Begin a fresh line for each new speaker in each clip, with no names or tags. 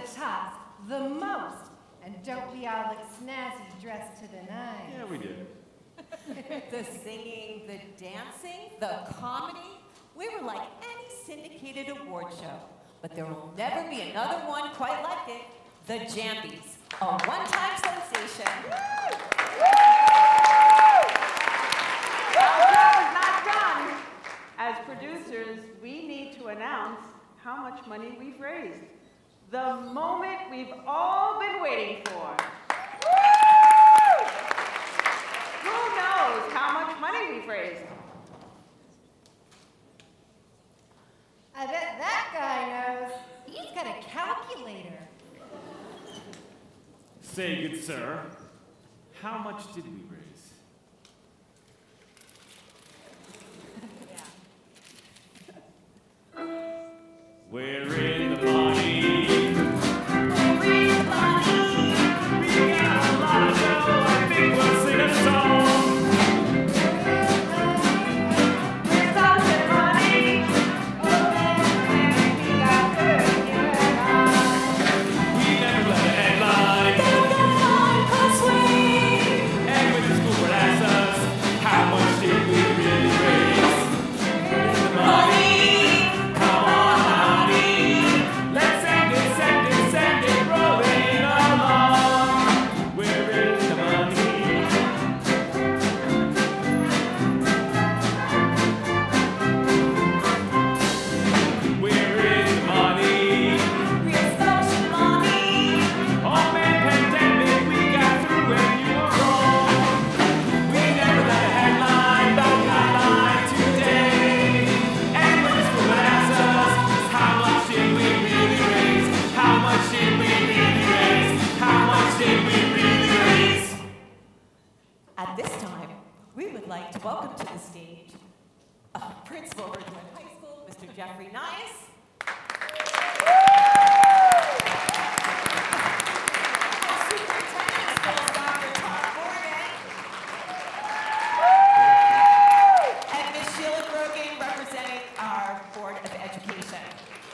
tops, the most. And don't we all look snazzy dressed to the nines?
Yeah, we do.
The singing, the dancing, the comedy. We were like any syndicated award show. But there will never be another one quite like it. The Jambies, a one-time sensation.
Our job is not done. As producers, we need to announce how much money we've raised. The moment we've all been waiting for. Who knows how much money we've raised?
I bet that guy knows. He's got a calculator.
Say, good sir, how much did we raise? We're in the money. We're in the money. We got a lot of dough. I think we'll sing a song.
We're talking money. And we got good, you and I.
We never let a headline. And when the school board asks us, how much did we really raise? We're in the money.
At this time, we would like to welcome to the stage Principal of Ridgewood High School, Mr. Jeffrey Nias. Superintendent of Schools, Dr. Todd Morgan. And Ms. Sheila Grogan, representing our Board of Education.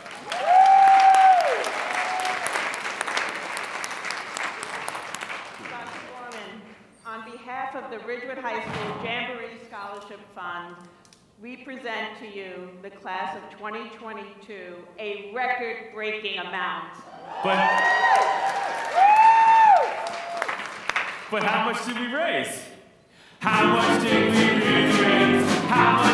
Dr. Gorman, on behalf of the Ridgewood High School Jamboree Scholarship Fund, we present to you the class of 2022, a record-breaking amount.
But how much did we raise? How much did we really raise? How much